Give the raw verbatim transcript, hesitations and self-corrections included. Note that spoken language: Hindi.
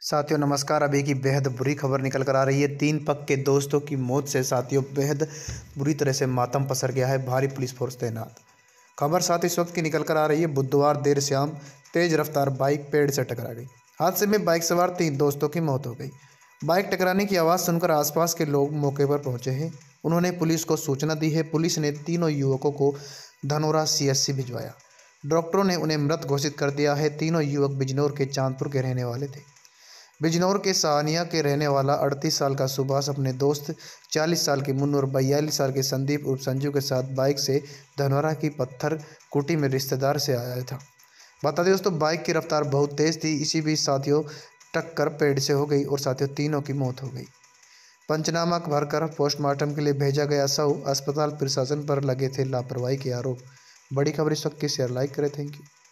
साथियों नमस्कार। अभी की बेहद बुरी खबर निकल कर आ रही है। तीन पक्के दोस्तों की मौत से साथियों बेहद बुरी तरह से मातम पसर गया है। भारी पुलिस फोर्स तैनात। खबर साथ इस वक्त की निकल कर आ रही है। बुधवार देर शाम तेज रफ्तार बाइक पेड़ से टकरा गई। हादसे में बाइक सवार तीन दोस्तों की मौत हो गई। बाइक टकराने की आवाज़ सुनकर आसपास के लोग मौके पर पहुंचे हैं। उन्होंने पुलिस को सूचना दी है। पुलिस ने तीनों युवकों को धनोरा सी एस सी भिजवाया। डॉक्टरों ने उन्हें मृत घोषित कर दिया है। तीनों युवक बिजनौर के चांदपुर के रहने वाले थे। बिजनौर के सानिया के रहने वाला अड़तीस साल का सुभाष अपने दोस्त चालीस साल के मुन्नू और बयालीस साल के संदीप उर्फ संजू के साथ बाइक से धनौरा की पत्थर कुटी में रिश्तेदार से आया था। बता दें दोस्तों, बाइक की रफ्तार बहुत तेज़ थी। इसी बीच साथियों टक्कर पेड़ से हो गई और साथियों तीनों की मौत हो गई। पंचनामा भरकर पोस्टमार्टम के लिए भेजा गया शव। अस्पताल प्रशासन पर लगे थे लापरवाही के आरोप। बड़ी खबर इस वक्त की शेयर लाइक करें। Thank you.